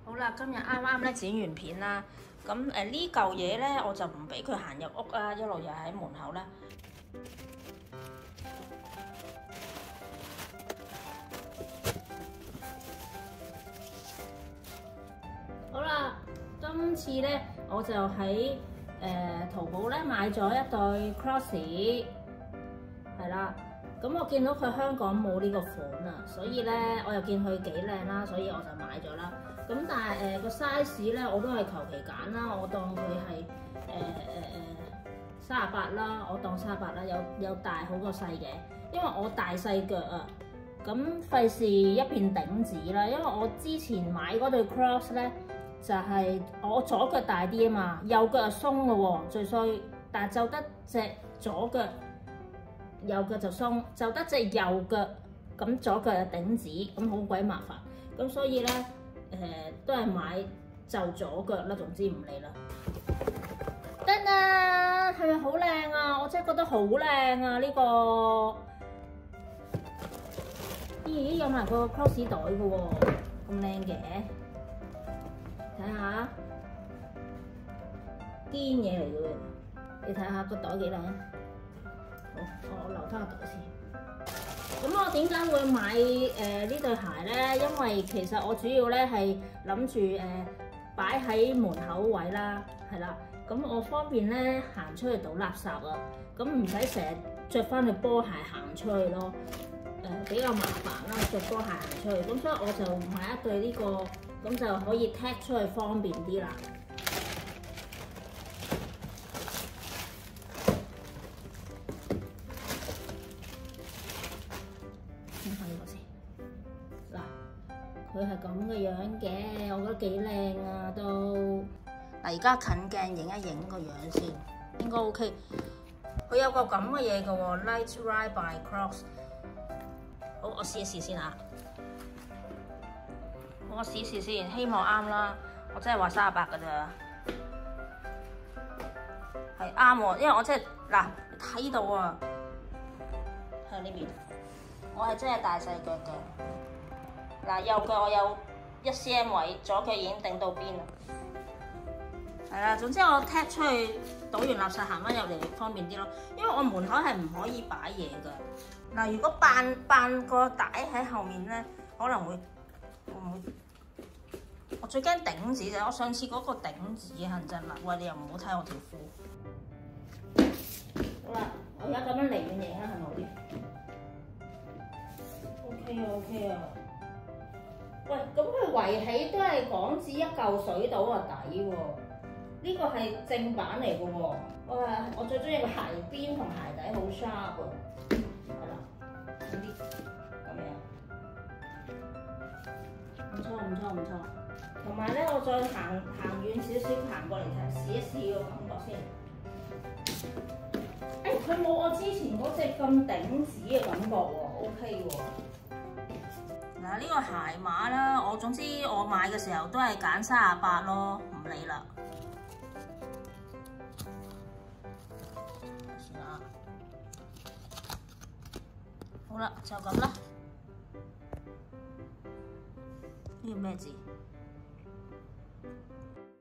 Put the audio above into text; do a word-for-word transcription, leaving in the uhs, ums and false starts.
好啦，今日啱啱咧剪完片啦，咁誒、呃、呢嚿嘢咧我就唔俾佢行入屋啊，一路又喺門口啦。好啦，今次咧我就喺誒、呃、淘寶咧買咗一對 Crocs， 係啦。咁我見到佢香港冇呢個款啊，所以咧我又見佢幾靚啦，所以我就買咗啦。咁但係誒個 size 咧我都係求其揀啦，我當佢係誒誒誒三十八啦，我當三十八啦，有有大好過細嘅，因為我大細腳啊，咁費事一邊頂趾啦。因為我之前買嗰對 Crocs 咧就係、是、我左腳大啲啊嘛，右腳係鬆嘅喎，最衰，但係就得隻左腳。右腳就鬆，就得隻右腳，咁左腳就頂趾，咁好鬼麻煩。咁所以咧，誒、呃、都係買就左腳啦，總之唔理啦。得啦，係咪好靚啊？我真係覺得好靚啊！呢、這個，咦，有埋個 Crocs 袋嘅喎，咁靚嘅，睇下，堅嘢嚟嘅喎，你睇下個袋幾靚。好，我留翻個袋先。咁我點解會買誒、呃、呢對鞋咧？因為其實我主要咧係諗住誒擺喺門口位啦，係啦。咁我方便咧行出去倒垃圾啊，咁唔使成日着翻對波鞋行出去咯。誒、呃、比較麻煩啦，着波鞋行出去。咁所以我就買一對呢、這個，咁就可以踢出去方便啲啦。嗱，佢係咁嘅樣嘅，我覺得幾靚啊都。嗱，而家近鏡影一影個樣先，應該 OK。佢有個咁嘅嘢嘅喎 ，Light Ride by Crocs。好，我試一試先嚇。我試一試先，希望啱啦。我真係話三十八㗎咋，係啱喎，因為我真係嗱睇到啊，喺呢邊。我係真係大細腳嘅，嗱右腳我有一 cm 位，左腳已經頂到邊啦。係啦，總之我踢出去倒完垃圾行翻入嚟方便啲咯，因為我門口係唔可以擺嘢㗎。嗱，如果扮扮個帶喺後面咧，可能會會唔會？我最驚頂趾啫，我上次嗰個頂趾啊，真啦，喂，你又唔好睇我條褲。好啦，我而家咁樣離遠影啦，係咪好啲？OK 啊 OK 啊，喂，咁佢圍起都係港紙一嚿水到啊，抵喎！呢個係正版嚟嘅喎，哇！我最中意個鞋邊同鞋底好 sharp 啊，係啦，咁啲咁樣，唔錯唔錯唔錯。同埋咧，我再行行遠少少，行過嚟睇，試一試個感覺先。誒、欸，佢冇我之前嗰隻咁頂趾嘅感覺喎 ，OK 喎。嗱，呢個鞋碼啦，我總之我買嘅時候都係揀三十八咯，唔理啦。算啦，好啦，就咁啦。呢個咩字？